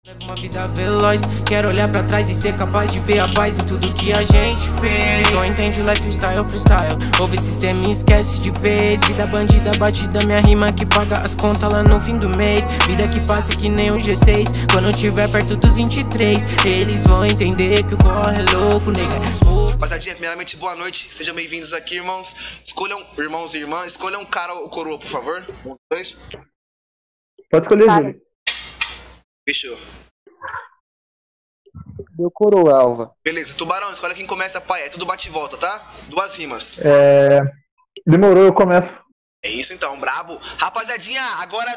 Levo uma vida veloz, quero olhar pra trás e ser capaz de ver a paz em tudo que a gente fez. Só entende lifestyle, freestyle, ouve se cê me esquece de vez. Vida bandida, batida, minha rima que paga as contas lá no fim do mês. Vida que passa que nem um G6, quando eu tiver perto dos 23. Eles vão entender que o corre é louco, nega. Rapaziadinha, primeiramente boa noite, sejam bem-vindos aqui, irmãos. Escolham, irmãos e irmãs, escolham um cara ou coroa, por favor. Um, dois. Pode escolher, Júlio. Fechou. Deu coroa, Alva. Beleza, Tubarão, escolhe quem começa, pai. É tudo bate e volta, tá? 2 rimas. Demorou, eu começo. É isso então, brabo. Rapaziadinha, agora...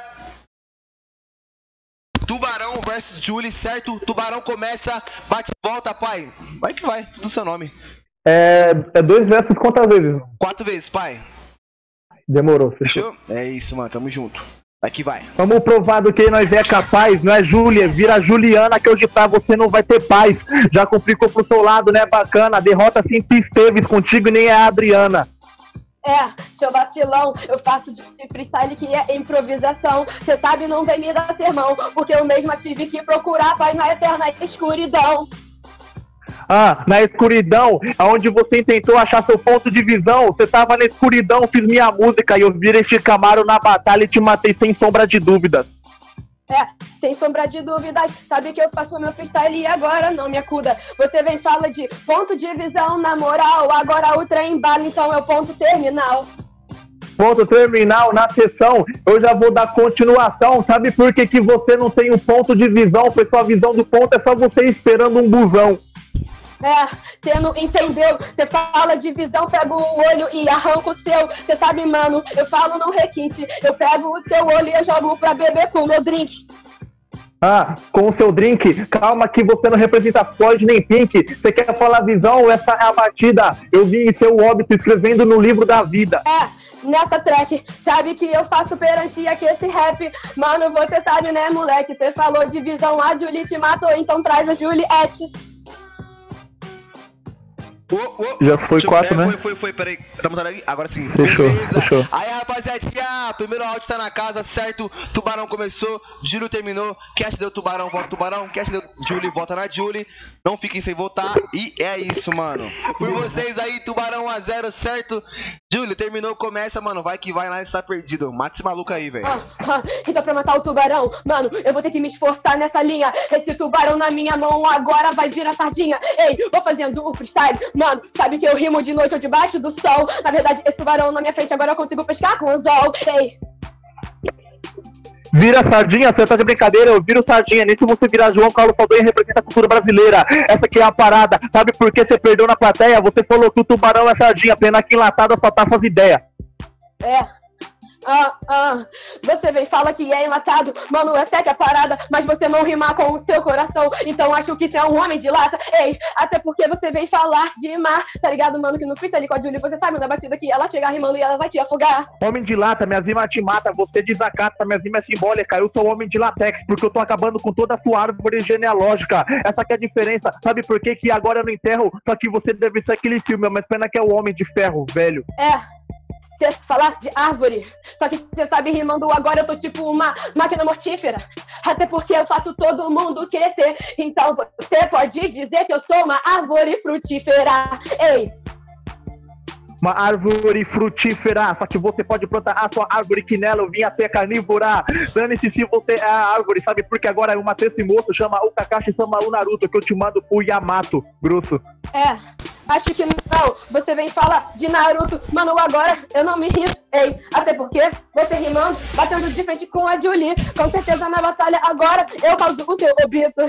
Tubarão versus Julie, certo? Tubarão começa, bate e volta, pai. Vai que vai, tudo seu nome. É 2 versos quantas vezes? 4 vezes, pai. Demorou, fechou. Fechou? É isso, mano, tamo junto. Aqui vai. Vamos provar do que nós é capaz, não é Júlia, vira Juliana que hoje pra você não vai ter paz. Já complicou pro seu lado, né, bacana, derrota sempre Esteves, contigo nem é a Adriana. Seu vacilão, eu faço de freestyle que é improvisação. Cê sabe, não vem me dar sermão, porque eu mesma tive que procurar paz na eterna escuridão. Na escuridão, aonde você tentou achar seu ponto de visão. Você tava na escuridão, fiz minha música e eu virei Camaro na batalha e te matei sem sombra de dúvidas. Sem sombra de dúvidas, sabe que eu faço meu freestyle e agora não me acuda. Você vem fala de ponto de visão, na moral, agora o trem embala, então é o ponto terminal. Ponto terminal na sessão, eu já vou dar continuação. Sabe por que que você não tem um ponto de visão? Foi sua visão do ponto, é só você esperando um busão. Cê não entendeu, cê fala de visão, pego o olho e arranco o seu. Cê sabe, mano, eu falo no requinte, eu pego o seu olho e eu jogo pra beber com o meu drink. Com o seu drink, calma que você não representa Floyd nem Pink. Você quer falar visão, essa é a batida. Eu vi seu óbito escrevendo no livro da vida. Nessa track, sabe que eu faço perante aqui esse rap. Mano, você sabe, né, moleque, cê falou de visão, a Julie te matou, então traz a Juliette. Já foi 4, né? Foi, peraí. Tá mudando aí? Agora sim. Fechou, beleza. fechou. Aí, rapaziadinha, primeiro round tá na casa, certo? Tubarão começou, Júlio terminou. Cash deu Tubarão, vota Tubarão. Cash deu Julie, vota na Julie. Não fiquem sem votar. E é isso, mano. Por vocês aí, Tubarão 1-0, certo? Júlio, terminou, começa, mano. Vai que vai lá, está perdido. Mata esse maluco aí, velho. Então pra matar o tubarão, mano, eu vou ter que me esforçar nessa linha. Esse tubarão na minha mão agora vai virar sardinha. Ei, vou fazendo o freestyle. Mano, sabe que eu rimo de noite ou debaixo do sol. Na verdade, esse tubarão na minha frente agora eu consigo pescar com anzol. Ei. Vira sardinha, você tá de brincadeira, eu viro sardinha. Nisso você vira João Carlos Saldanha, representa a cultura brasileira. Essa aqui é a parada, sabe por que você perdeu na plateia? Você falou que o tubarão é sardinha, pena que enlatada só tá suas ideias. Você vem fala que é enlatado, mano, essa é que é a parada, mas você não rimar com o seu coração, então acho que você é um homem de lata. Ei, até porque você vem falar de mar, tá ligado, mano, que no freestyle com a Julie você sabe na batida que ela chega rimando e ela vai te afogar. Homem de lata, minha rima te mata, você desacata, minha rima é simbólica, eu sou homem de latex, porque eu tô acabando com toda a sua árvore genealógica. Essa que é a diferença, sabe por que que agora eu não enterro? Só que você deve ser aquele filme, mas pena que é o Homem de Ferro, velho. Você falar de árvore, só que você sabe rimando agora eu tô tipo uma máquina mortífera. Até porque eu faço todo mundo crescer, então você pode dizer que eu sou uma árvore frutífera. Ei! Uma árvore frutífera, só que você pode plantar a sua árvore que nela eu vim a ser carnívora. Dane-se se você é a árvore, sabe porque agora eu matei esse moço, chama o Kakashi, chama o Naruto, que eu te mando pro Yamato, grosso. Acho que não, você vem falar de Naruto, mano, agora eu não me risco, ei, até porque você rimando, batendo de frente com a Julie, com certeza na batalha agora eu causo o seu obito.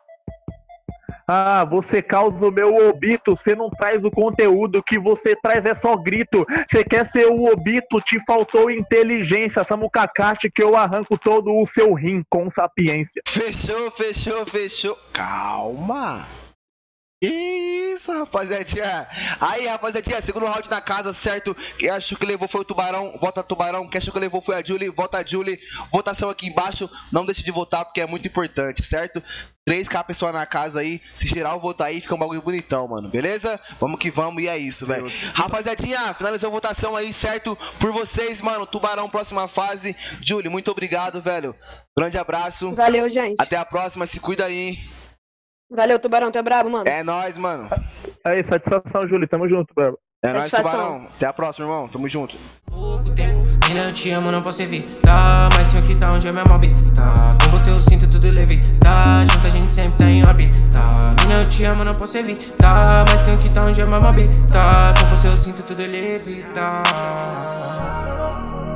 Você causa o meu obito, você não traz o conteúdo, que você traz é só grito. Você quer ser o obito, te faltou inteligência, Samu Kakashi que eu arranco todo o seu rim com sapiência. Fechou. Calma. isso, rapaziadinha. Aí, rapaziadinha, segundo round na casa, certo? Quem achou que levou foi o Tubarão, vota Tubarão. Quem achou que levou foi a Julie, vota a Julie. Votação aqui embaixo, não deixe de votar porque é muito importante, certo? 3K pessoal na casa aí, se geral votar aí, fica um bagulho bonitão, mano, beleza? Vamos que vamos e é isso, velho. Rapaziadinha, finalizou a votação aí, certo? Por vocês, mano, Tubarão, próxima fase. Julie, muito obrigado, velho. Grande abraço. Valeu, gente. Até a próxima, se cuida aí, hein? Valeu, Tubarão, tu é brabo, mano. É nóis, mano. Aí, satisfação, Júlio. Tamo junto, brabo. É nóis, Satisfação. Tubarão. Até a próxima, irmão. Tamo junto. Pouco tempo, mina, eu te amo, não posso evitar. Mas tenho que tá onde eu me move. Tá, com você eu sinto tudo leve. Tá, junto a gente sempre tá em órbita. Mina, eu te amo, não posso evitar. Mas tenho que tá onde eu me move. Tá, com você eu sinto tudo leve. Tá.